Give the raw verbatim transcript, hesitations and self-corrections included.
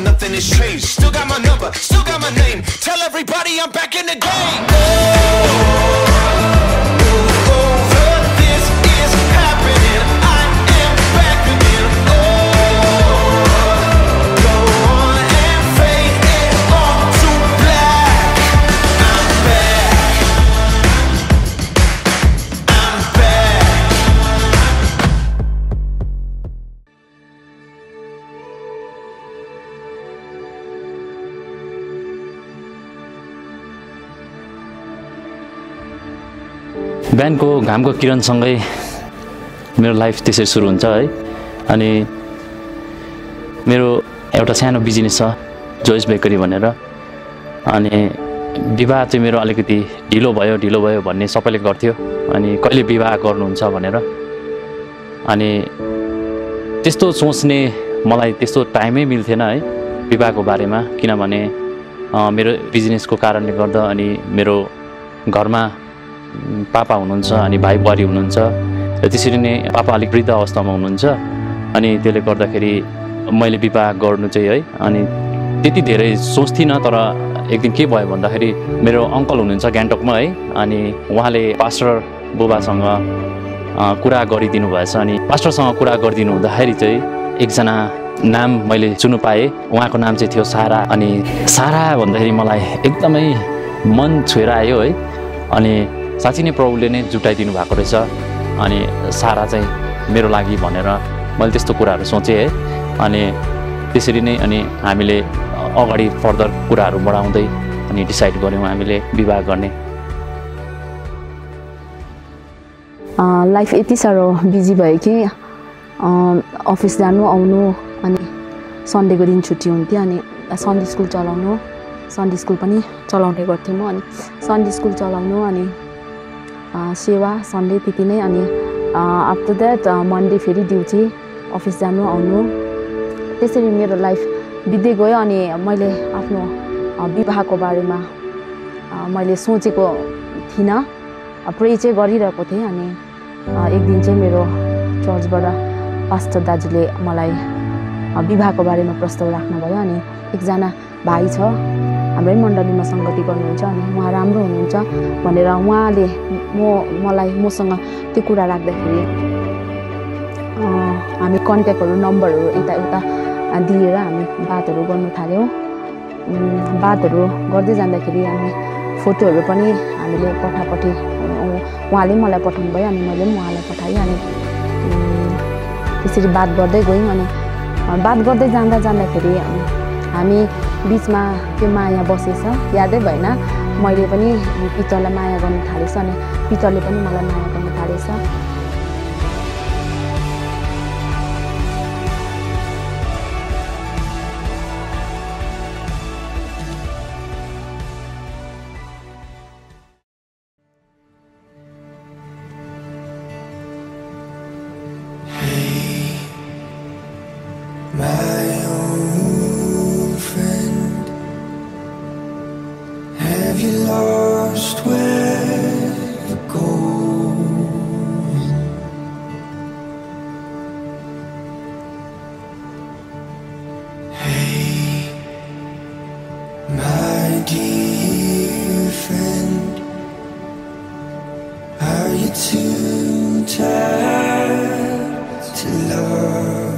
nothing has changed. Still got my number, still got my name. Tell everybody I'm back in the game. Oh, over this is happening. I am back again. Oh, go on and fade it all to black. I'm back. I'm back. बिहानको घामको किरणसँगै मेरो life त्यसरी सुरु हुन्छ है। अनि मेरो एउटा सानो बिजनेस छ जोइस बेकरी भनेर। अनि विवाह चाहिँ मेरो अलिकति ढिलो भयो ढिलो भयो भन्ने सबैले गर्थ्यो। अनि कहिले विवाह गर्नुहुन्छ भनेर। अनि त्यस्तो सोच्ने मलाई त्यस्तो टाइमै मिल्थेन है विवाहको बारेमा, किनभने मेरो बिजनेसको कारणले गर्दा अनि मेरो घरमा पापा हुनुहुन्छ अनि भाइ बुहारी हुनुहुन्छ। र त्यसरी नै पापा अलिक वृद्ध अवस्थामा हुनुहुन्छ। अनि त्यसले गर्दाखेरि मैले विवाह गर्नु चाहिँ है अनि त्यति धेरै सोच्थिनँ। तर एक दिन के भयो भन्दाखेरि मेरो अङ्कल हुनुहुन्छ गान्तोकमा है। अनि उहाँले पास्टर बुबासँग कुरा गरिदिनु भएछ। अनि पास्टरसँग कुरा गरिदिनु हुँदाखेरि चाहिँ एकजना नाम मैले सुन्नु पाएँ। उहाँको नाम चाहिँ थियो सारा। अनि सारा भन्दाखेरि मलाई एकदमै मन छोएर आयो है। अनि साँच्चै नै प्रभुले नै जुटाइदिनु भएको रहेछ। अनि सारा चाहिँ मेरो लागि भनेर मैले त्यस्तो कुराहरू सोचेँ है। अनि त्यसरी नै अनि हामीले अगाडि फर्दर कुराहरू बढाउँदै अनि डिसाइड गऱ्यौँ हामीले विवाह गर्ने। लाइफ यति साह्रो बिजी भयो कि अफिस जानु आउनु, अनि सन्डेको दिन छुट्टी हुन्थ्यो। अनि सन्डे स्कुल चलाउनु, सन्डे स्कुल पनि चलाउने गर्थेँ म। अनि सन्डे स्कुल चलाउनु अनि सेवा सन्डे त्यति नै। अनि आफ्टर द्याट मन्डे फेरि ड्युटी, अफिस जानु आउनु, त्यसरी मेरो लाइफ बित्दै गयो। अनि मैले आफ्नो विवाहको बारेमा मैले सोचेको थिइनँ, प्रे चाहिँ गरिरहेको थिएँ। अनि एक दिन चाहिँ मेरो चर्चबाट पास्टर दाजुले मलाई विवाहको बारेमा प्रस्ताव राख्नुभयो। अनि एकजना भाइ छ हाम्रै मण्डलीमा सङ्गति गर्नुहुन्छ, अनि उहाँ राम्रो हुनुहुन्छ भनेर उहाँले म मलाई मसँग त्यो कुरा राख्दाखेरि हामी कन्ट्याक्टहरू नम्बरहरू यताउता दिएर हामी बातहरू गर्नु थाल्यौँ। बातहरू गर्दै जाँदाखेरि हामी फोटोहरू पनि हामीले पठापठी उहाँले मलाई पठाउनु भयो अनि मैले पनि उहाँलाई पठाएँ। अनि त्यसरी बात गर्दै गयौँ। अनि बात गर्दै जाँदा जाँदाखेरि हामी बिचमा त्यो माया बसेछ, यादै भएन। मैले पनि पितरलाई माया गर्नु थालेछ अनि पितरले पनि मलाई माया गर्नु थालेछ। Have you lost where you're going? Hey, my dear friend, are you too tired to love?